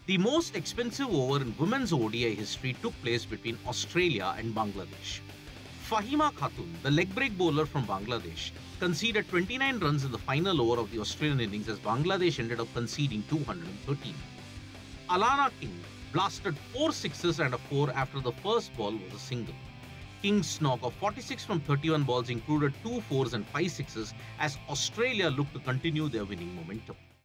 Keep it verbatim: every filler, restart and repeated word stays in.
The most expensive over in women's O D I history took place between Australia and Bangladesh. Fahima Khatun, the leg break bowler from Bangladesh, conceded twenty-nine runs in the final over of the Australian innings as Bangladesh ended up conceding two hundred thirteen. Alana King blasted four sixes and a four after the first ball was a single. King's knock of forty-six from thirty-one balls included two fours and five sixes as Australia looked to continue their winning momentum.